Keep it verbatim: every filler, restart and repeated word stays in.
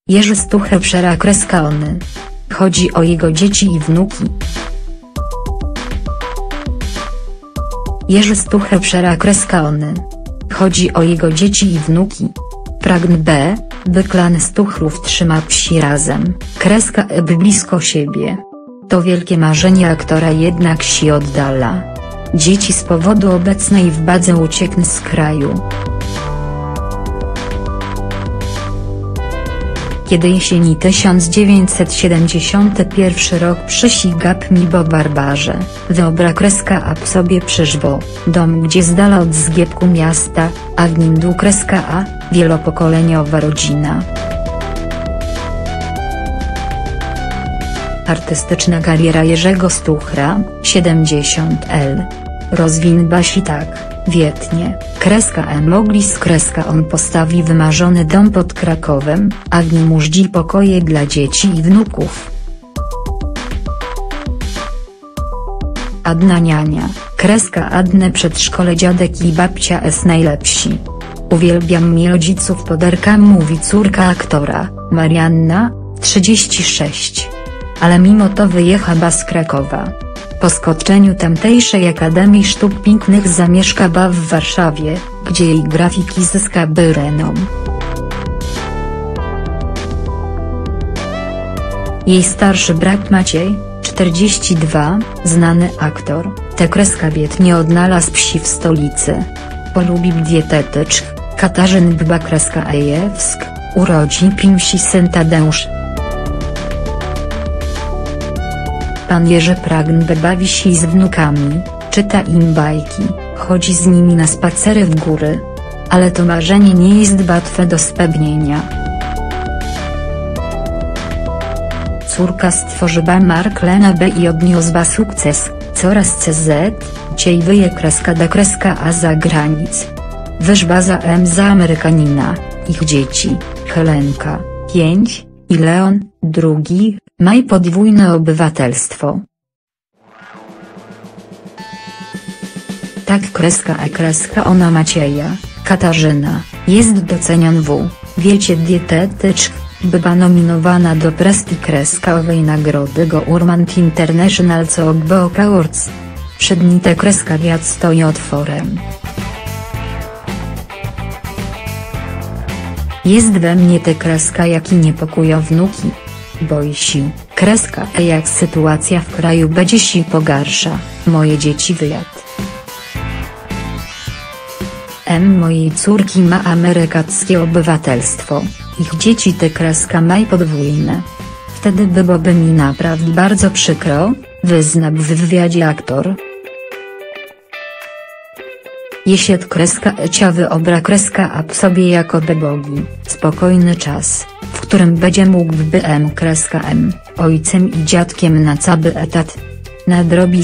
Jerzy Stuchel przera kreska ony. Chodzi o jego dzieci i wnuki. Jerzy Stuchel przera kreska ony. Chodzi o jego dzieci i wnuki. Pragnę b, by klan Stuchlów trzyma wsi razem, kreska e by blisko siebie. To wielkie marzenie aktora jednak się oddala. Dzieci z powodu obecnej władzy uciekną z kraju. Kiedy jesieni tysiąc dziewięćset siedemdziesiąty pierwszy rok przysiga Pmibo barbarze, wyobra kreska a w sobie przyżwo, dom gdzie z dala od zgiebku miasta, a w nim dół kreska a, wielopokoleniowa rodzina. Artystyczna kariera Jerzego Stuchla, siedemdziesiąt lat. Rozwinęła się tak, wietnie, kreska e mogli z kreska on postawi wymarzony dom pod Krakowem, a w nim użdzi pokoje dla dzieci i wnuków. Adna niania, kreska Adne przedszkole dziadek i babcia es najlepsi. Uwielbiam mi rodziców poderka mówi córka aktora, Marianna, trzydzieści sześć. Ale mimo to wyjechała z Krakowa. Po skończeniu tamtejszej Akademii Sztuk Pięknych zamieszka w Warszawie, gdzie jej grafiki zyskały renom. Jej starszy brat Maciej, czterdzieści dwa, znany aktor, tę kreskę biednie odnalazł wsi w stolicy. Polubił dietetyczk, Katarzyn była kreska Ejewsk, urodzi Pimsi syn Tadeusz. Pan Jerzy pragnie bawi się z wnukami, czyta im bajki, chodzi z nimi na spacery w góry. Ale to marzenie nie jest łatwe do spełnienia. Córka stworzyła markę na B i odniosła sukces, coraz cz, ciej wyje kreska da kreska a za granic. Wyszła za M za Amerykanina, ich dzieci, Helenka, pięć, i Leon, drugi, maj podwójne obywatelstwo. Tak kreska e kreska ona Macieja, Katarzyna, jest docenian w, wiecie dietetyczk, była nominowana do presti kreskowej nagrody Government International Cookbook Awards. Przed nim te kreska wiat stoi otworem. Jest we mnie te kreska jak i niepokoją wnuki. Boi się, kreska e jak sytuacja w kraju będzie się pogarsza, moje dzieci wyjad. M mojej córki ma amerykańskie obywatelstwo, ich dzieci te kreska maj podwójne. Wtedy byłoby mi naprawdę bardzo przykro, wyznał w wywiadzie aktor. Jesiet kreska ecia wyobra kreska a w sobie jako bebogi, spokojny czas, w którym będzie mógł by m kreska m, ojcem i dziadkiem na cały etat. Nadrobi